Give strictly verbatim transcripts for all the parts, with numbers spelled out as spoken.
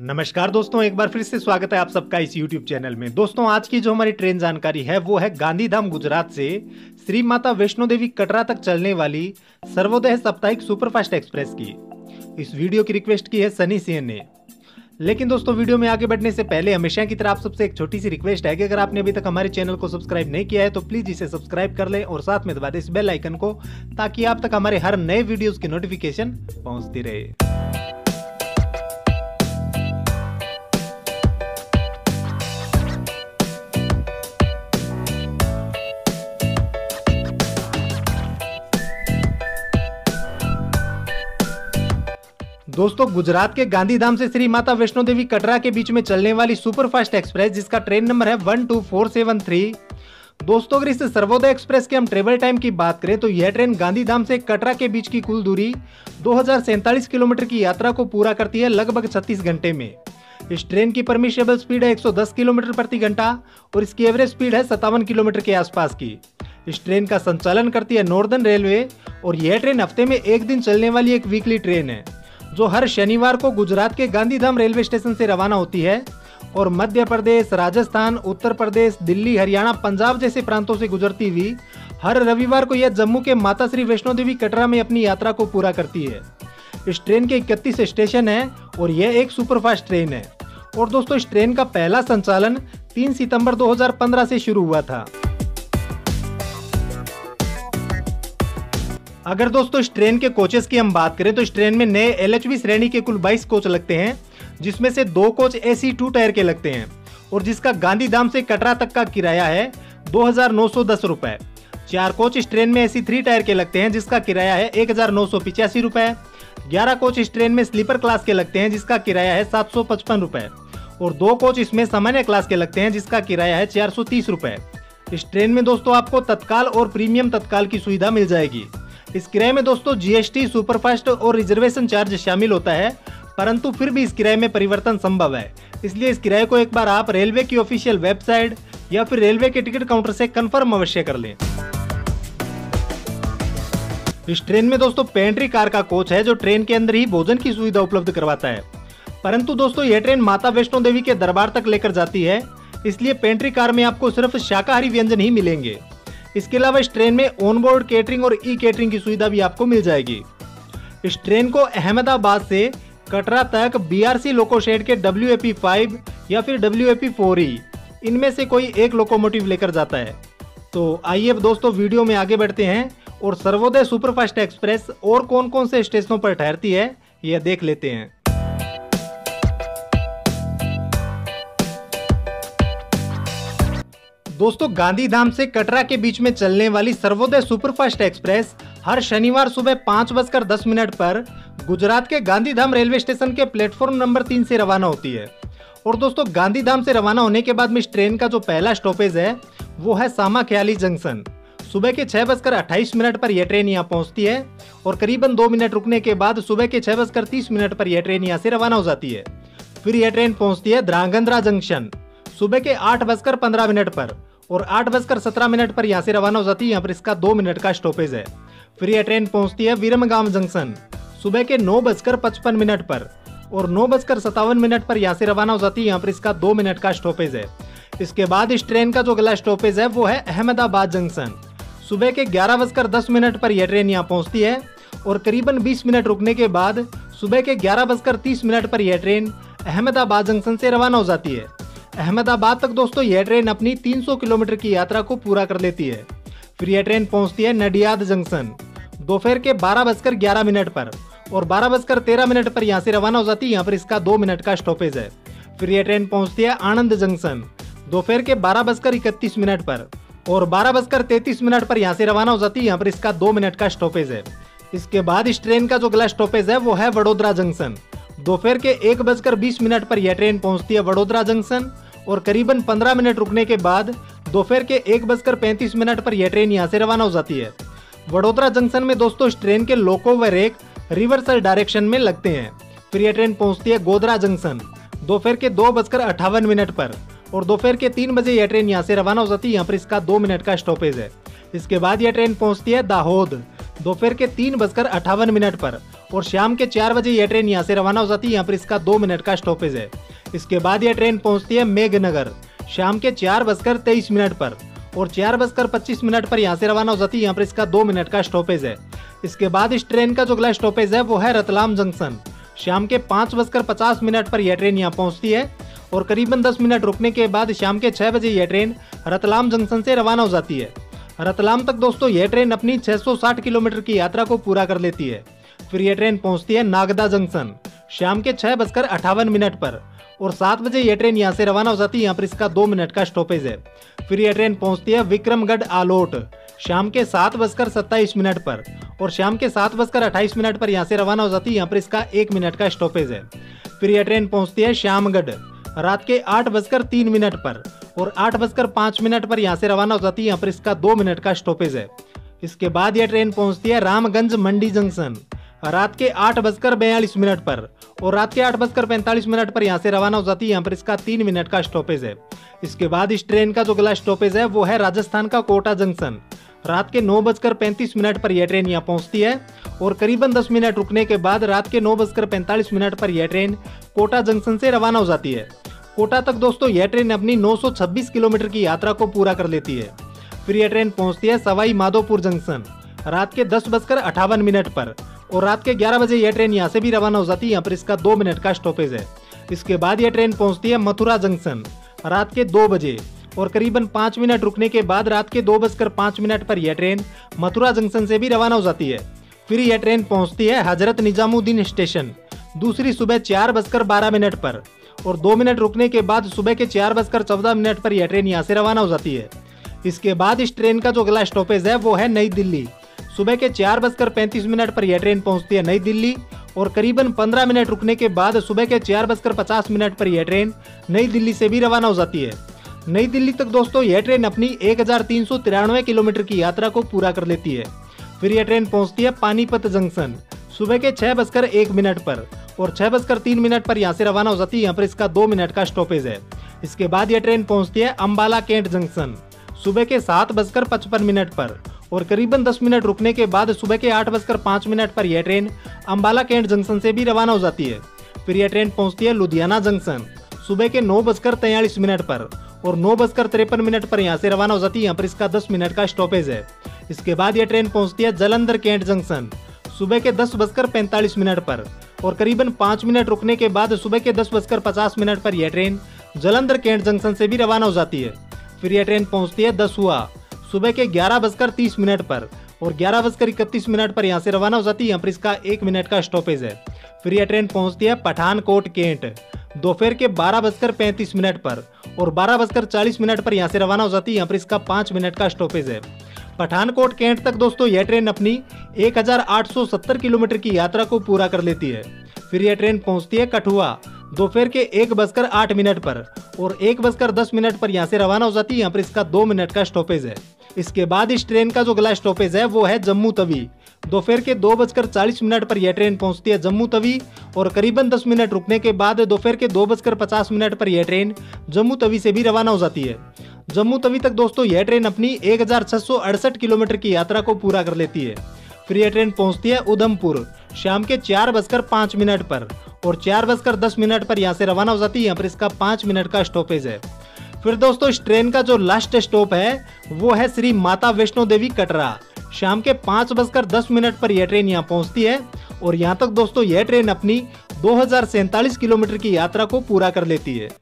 नमस्कार दोस्तों, एक बार फिर से स्वागत है आप सबका इस यूट्यूब चैनल में। दोस्तों, आज की जो हमारी ट्रेन जानकारी है वो है गांधीधाम गुजरात से श्री माता वैष्णो देवी कटरा तक चलने वाली सर्वोदय साप्ताहिक सुपरफास्ट एक्सप्रेस की। इस वीडियो की रिक्वेस्ट की है सनी सिंह ने। लेकिन दोस्तों, वीडियो में आगे बढ़ने से पहले हमेशा की तरह आप सबसे एक छोटी सी रिक्वेस्ट है कि अगर आपने अभी तक हमारे चैनल को सब्सक्राइब नहीं किया है तो प्लीज इसे सब्सक्राइब कर लें और साथ में दबा दें इस बेल आइकन को, ताकि आप तक हमारे हर नए वीडियोस की नोटिफिकेशन पहुंचती रहे। दोस्तों, गुजरात के गांधीधाम से श्री माता वैष्णो देवी कटरा के बीच में चलने वाली सुपरफास्ट एक्सप्रेस, जिसका ट्रेन नंबर है one two four seven three. दोस्तों, अगर इस सर्वोदय एक्सप्रेस के हम ट्रेवल टाइम की बात करें तो यह ट्रेन गांधीधाम से कटरा के बीच की कुल दूरी दो हज़ार सैंतालीस किलोमीटर की यात्रा को पूरा करती है लगभग छत्तीस घंटे में। इस ट्रेन की परमिशेबल स्पीड है एक सौ दस किलोमीटर प्रति घंटा और इसकी एवरेज स्पीड है सत्तावन किलोमीटर के आसपास की। इस ट्रेन का संचालन करती है नॉर्दर्न रेलवे और यह ट्रेन हफ्ते में एक दिन चलने वाली एक वीकली ट्रेन है, जो हर शनिवार को गुजरात के गांधीधाम रेलवे स्टेशन से रवाना होती है और मध्य प्रदेश, राजस्थान, उत्तर प्रदेश, दिल्ली, हरियाणा, पंजाब जैसे प्रांतों से गुजरती हुई हर रविवार को यह जम्मू के माता श्री वैष्णो देवी कटरा में अपनी यात्रा को पूरा करती है। इस ट्रेन के इकतीस स्टेशन है और यह एक सुपरफास्ट ट्रेन है। और दोस्तों, इस ट्रेन का पहला संचालन तीन सितंबर दो हज़ार पंद्रह से शुरू हुआ था। अगर दोस्तों इस ट्रेन के कोचेस की हम बात करें तो इस ट्रेन में नए एल एच वी श्रेणी के कुल बाईस कोच लगते हैं, जिसमें से दो coach A C two tier के लगते हैं और जिसका गांधीधाम से कटरा तक का किराया है दो हज़ार नौ सौ दस रुपए। चार कोच इस ट्रेन में ए सी थ्री टायर के लगते हैं, जिसका किराया है एक हज़ार नौ सौ पिचासी रुपए। ग्यारह कोच इस ट्रेन में स्लीपर क्लास के लगते हैं, जिसका किराया है सात सौ पचपन रुपए और दो कोच इसमें सामान्य क्लास के लगते हैं, जिसका किराया है चार सौ तीस रुपए। इस ट्रेन में दोस्तों आपको तत्काल और प्रीमियम तत्काल की सुविधा मिल जाएगी। इस किराए में दोस्तों जी एस टी, सुपरफास्ट और रिजर्वेशन चार्ज शामिल होता है, परंतु फिर भी इस किराए में परिवर्तन संभव है। इसलिए इस किराए को एक बार आप रेलवे की ऑफिशियल वेबसाइट या फिर रेलवे के टिकट काउंटर से कंफर्म अवश्य कर लें। इस ट्रेन में दोस्तों पेंट्री कार का कोच है, जो ट्रेन के अंदर ही भोजन की सुविधा उपलब्ध करवाता है। परंतु दोस्तों, यह ट्रेन माता वैष्णो देवी के दरबार तक लेकर जाती है, इसलिए पेंट्री कार में आपको सिर्फ शाकाहारी व्यंजन ही मिलेंगे। इसके अलावा इस ट्रेन में ऑनबोर्ड केटरिंग और ई केटरिंग की सुविधा भी आपको मिल जाएगी। इस ट्रेन को अहमदाबाद से कटरा तक बी आर सी लोकोशेड के डब्ल्यू ए पी फाइव या फिर W A P four E इनमें से कोई एक लोकोमोटिव लेकर जाता है। तो आइए अब दोस्तों वीडियो में आगे बढ़ते हैं और सर्वोदय सुपरफास्ट एक्सप्रेस और कौन कौन से स्टेशनों पर ठहरती है यह देख लेते हैं। दोस्तों, गांधीधाम से कटरा के बीच में चलने वाली सर्वोदय सुपरफास्ट एक्सप्रेस हर शनिवार सुबह पाँच बजकर दस मिनट पर गुजरात के गांधीधाम रेलवे स्टेशन के प्लेटफॉर्म नंबर तीन से रवाना होती है। और दोस्तों, गांधीधाम से रवाना होने के बाद में इस ट्रेन का जो पहला स्टॉपेज है वो है सामाख्याली जंक्शन। सुबह के छह बजकर अट्ठाईस मिनट पर यह ट्रेन यहाँ पहुंचती है और करीबन दो मिनट रुकने के बाद सुबह के छह बजकर तीस मिनट पर यह ट्रेन यहाँ से रवाना हो जाती है। फिर यह ट्रेन पहुंचती है ध्रांगध्रा जंक्शन सुबह के आठ बजकर पंद्रह मिनट पर और आठ बजकर सत्रह मिनट पर यहाँ से रवाना हो जाती है। यहाँ पर इसका दो मिनट का स्टॉपेज है। फिर यह ट्रेन पहुंचती है विरमगाम जंक्शन सुबह के नौ बजकर पचपन मिनट पर और नौ बजकर सत्तावन मिनट पर यहाँ से रवाना हो जाती है। यहाँ पर इसका दो मिनट का स्टॉपेज है। इसके बाद इस ट्रेन का जो अगला स्टॉपेज है वो है अहमदाबाद जंक्शन। सुबह के ग्यारह बजकर दस मिनट पर यह ट्रेन यहाँ पहुँचती है और करीबन बीस मिनट रुकने के बाद सुबह के ग्यारह बजकर तीस मिनट पर यह ट्रेन अहमदाबाद जंक्शन से रवाना हो जाती है। अहमदाबाद तक दोस्तों यह ट्रेन अपनी तीन सौ किलोमीटर की यात्रा को पूरा कर लेती है। फिर यह ट्रेन पहुंचती है नडियाद जंक्शन दोपहर के बारह बजकर ग्यारह मिनट पर और बारह बजकर तेरह मिनट पर यहाँ से रवाना हो जाती है। यहाँ पर इसका दो मिनट का स्टॉपेज है। फिर यह ट्रेन पहुंचती है आनंद जंक्शन दोपहर के बारह बजकर इकतीस मिनट पर और बारह बजकर तैंतीस मिनट पर यहाँ से रवाना हो जाती है। यहाँ पर इसका दो मिनट का स्टॉपेज है। इसके बाद इस ट्रेन का जो अगला स्टॉपेज है वो है वडोदरा जंक्शन। दोपहर के एक बजकर बीस मिनट पर यह ट्रेन पहुंचती है वडोदरा जंक्शन और करीबन पंद्रह मिनट रुकने के बाद दोपहर के एक बजकर पैंतीस मिनट पर यह ट्रेन यहाँ से रवाना हो जाती है। वडोदरा जंक्शन में दोस्तों इस ट्रेन के लोको व रेक रिवर्सल डायरेक्शन में लगते हैं। फिर यह ट्रेन पहुंचती है गोधरा जंक्शन दोपहर के दो बजकर अट्ठावन मिनट पर और दोपहर के तीन बजे यह ट्रेन यहाँ से रवाना हो जाती है। यहाँ पर इसका दो मिनट का स्टॉपेज है। इसके बाद यह ट्रेन पहुंचती है दाहोद दोपहर के तीन बजकर अट्ठावन मिनट पर और शाम के चार बजे यह ट्रेन यहाँ से रवाना हो जाती है। यहाँ पर इसका दो मिनट का स्टॉपेज है। इसके बाद यह ट्रेन पहुंचती है मेघनगर शाम के चार बजकर तेईस मिनट पर और चार बजकर पच्चीस मिनट पर यहाँ से रवाना हो जाती है। यहाँ पर इसका दो मिनट का स्टॉपेज है। इसके बाद इस ट्रेन का जो अगला स्टॉपेज है वो है रतलाम जंक्शन। शाम के पाँच बजकर पचास मिनट पर यह ट्रेन यहाँ पहुँचती है और करीबन दस मिनट रुकने के बाद शाम के छः बजे यह ट्रेन रतलाम जंक्शन से रवाना हो जाती है। रतलाम तक दोस्तों यह ट्रेन अपनी छह सौ साठ किलोमीटर की यात्रा को पूरा कर लेती है। फिर यह ट्रेन पहुंचती है नागदा जंक्शन शाम के छह बजकर अट्ठावन मिनट पर और सात बजे यह ट्रेन यहां से रवाना हो जाती है। यहाँ पर इसका दो मिनट का स्टॉपेज है। फिर यह ट्रेन पहुंचती है विक्रमगढ़ आलोट शाम के सात बजकर सत्ताईस मिनट पर और शाम के सात बजकर अट्ठाईस मिनट पर यहाँ से रवाना हो जाती है। यहाँ पर इसका एक मिनट का स्टॉपेज है। फिर यह ट्रेन पहुंचती है श्यामगढ़ रात के आठ बजकर तीन मिनट पर और आठ बजकर पाँच मिनट पर यहाँ से रवाना हो जाती है। यहाँ पर इसका दो मिनट का स्टॉपेज है। इसके बाद यह ट्रेन पहुंचती है रामगंज मंडी जंक्शन रात के आठ बजकर बयालीस मिनट पर और रात के आठ बजकर पैंतालीस मिनट पर यहाँ से रवाना हो जाती है। यहाँ पर इसका तीन मिनट का स्टॉपेज है। इसके बाद इस ट्रेन का जो अगला स्टॉपेज है वो है राजस्थान का कोटा जंक्शन रात के नौ बजकर पैंतीस मिनट पर यह ट्रेन यहाँ पहुँचती है और करीबन दस मिनट रुकने के बाद रात के नौ बजकर पैंतालीस मिनट पर यह ट्रेन कोटा जंक्शन से रवाना हो जाती है। कोटा तक दोस्तों यह ट्रेन अपनी नौ सौ छब्बीस किलोमीटर की यात्रा को पूरा कर लेती है। फिर यह ट्रेन पहुंचती है सवाई माधोपुर जंक्शन रात के दस बजकर अट्ठावन मिनट पर और रात के ग्यारह बजे यह ट्रेन यहाँ से भी रवाना हो जाती है। यहाँ पर इसका दो मिनट का स्टॉपेज है। इसके बाद यह ट्रेन पहुंचती है मथुरा जंक्शन रात के दो बजे और करीबन पाँच मिनट रुकने के बाद रात के दो बजकर पाँच मिनट पर यह ट्रेन मथुरा जंक्शन से भी रवाना हो जाती है। फिर यह ट्रेन पहुंचती है हजरत निजामुद्दीन स्टेशन दूसरी सुबह चार बजकर बारह मिनट पर और दो मिनट रुकने के बाद सुबह के चार बजकर चौदह मिनट पर यह ट्रेन यहाँ से रवाना हो जाती है। इसके बाद इस ट्रेन का जो अगला स्टॉपेज है वो है नई दिल्ली। सुबह के चार बजकर पैंतीस मिनट पर यह ट्रेन पहुंचती है नई दिल्ली और करीबन पंद्रह मिनट रुकने के बाद सुबह के चार बजकर पचास मिनट पर यह ट्रेन नई दिल्ली से भी रवाना हो जाती है। नई दिल्ली तक दोस्तों यह ट्रेन अपनी एक हजार तीन सौ तिरानवे किलोमीटर की यात्रा को पूरा कर लेती है। फिर यह ट्रेन पहुंचती है पानीपत जंक्शन सुबह के छह बजकर एक मिनट पर और छह बजकर तीन मिनट पर यहाँ से रवाना हो जाती है। यहाँ पर इसका दो मिनट का स्टॉपेज है। इसके बाद यह ट्रेन पहुंचती है अंबाला कैंट जंक्शन सुबह के सात बजकर पचपन मिनट पर और करीबन दस मिनट रुकने के बाद सुबह के आठ बजकर पाँच मिनट पर यह ट्रेन अंबाला कैंट जंक्शन से भी रवाना हो जाती है। फिर यह ट्रेन पहुंचती है लुधियाना जंक्शन सुबह के नौ बजकर तैंतालीस मिनट पर और नौ बजकर तिरपन मिनट पर यहाँ से रवाना हो जाती है। यहाँ पर इसका दस मिनट का स्टॉपेज है। इसके बाद यह ट्रेन पहुंचती है जालंधर कैंट जंक्शन सुबह के दस बजकर पैंतालीस मिनट पर और करीबन पाँच मिनट रुकने के बाद सुबह के दस बजकर पचास मिनट पर यह ट्रेन जालंधर कैंट जंक्शन से भी रवाना हो जाती है। फिर यह ट्रेन पहुंचती है दसुआ सुबह के ग्यारह बजकर तीस मिनट पर और ग्यारह बजकर इकतीस मिनट पर यहाँ से रवाना हो जाती है। यहाँ पर इसका एक मिनट का स्टॉपेज है। फिर यह ट्रेन पहुंचती है पठानकोट कैंट दोपहर के बारह बजकर पैंतीस मिनट पर और बारह बजकर चालीस मिनट पर यहाँ से रवाना हो जाती है। यहाँ पर इसका पाँच मिनट का स्टॉपेज है। पठानकोट कैंट तक दोस्तों यह ट्रेन अपनी एक हजार आठ सौ सत्तर किलोमीटर की यात्रा को पूरा कर लेती है। फिर यह ट्रेन पहुंचती है कठुआ दोपहर के एक बजकर आठ मिनट पर और एक बजकर दस मिनट पर यहाँ से रवाना हो जाती है। यहाँ पर इसका दो मिनट का स्टॉपेज है। इसके बाद इस ट्रेन का जो अगला स्टॉपेज है वो है जम्मू तवी। दोपहर के दो बजकर चालीस मिनट पर यह ट्रेन पहुंचती है जम्मू तवी और करीबन दस मिनट रुकने के बाद दोपहर के दो बजकर पचास मिनट पर यह ट्रेन जम्मू तवी से भी रवाना हो जाती है। जम्मू तवी तक दोस्तों यह ट्रेन अपनी एक हजार छह सौ अड़सठ किलोमीटर की यात्रा को पूरा कर लेती है। फिर यह ट्रेन पहुंचती है उधमपुर शाम के चार बजकर पाँच मिनट पर और चार बजकर दस मिनट पर यहाँ से रवाना हो जाती है। यहाँ पर इसका पाँच मिनट का स्टॉपेज है। फिर दोस्तों इस ट्रेन का जो लास्ट स्टॉप है वो है श्री माता वैष्णो देवी कटरा। शाम के पाँच बजकर दस मिनट पर यह ट्रेन यहाँ पहुंचती है और यहाँ तक दोस्तों यह ट्रेन अपनी दो हजार सैंतालीस किलोमीटर की यात्रा को पूरा कर लेती है।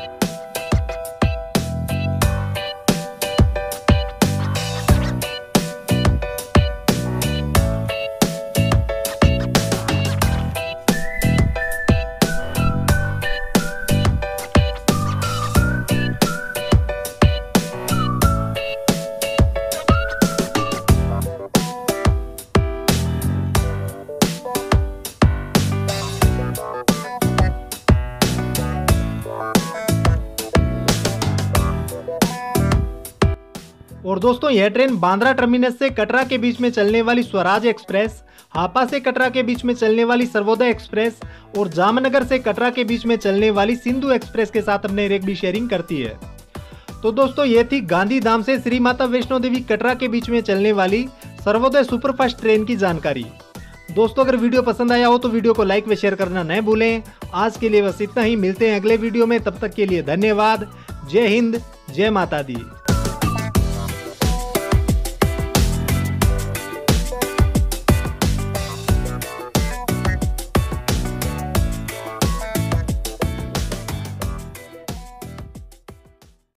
और दोस्तों यह ट्रेन बांद्रा टर्मिनस से कटरा के बीच में चलने वाली स्वराज एक्सप्रेस, हापा से कटरा के बीच में चलने वाली सर्वोदय एक्सप्रेस और जामनगर से कटरा के बीच में चलने वाली सिंधु एक्सप्रेस के साथ अपने रेक भी शेयरिंग करती है। तो दोस्तों ये थी गांधीधाम से श्री माता वैष्णो देवी कटरा के बीच में चलने वाली सर्वोदय सुपरफास्ट ट्रेन की जानकारी। दोस्तों अगर वीडियो पसंद आया हो तो वीडियो को लाइक व शेयर करना न भूलें। आज के लिए बस इतना ही, मिलते हैं अगले वीडियो में, तब तक के लिए धन्यवाद। जय हिंद, जय माता दी।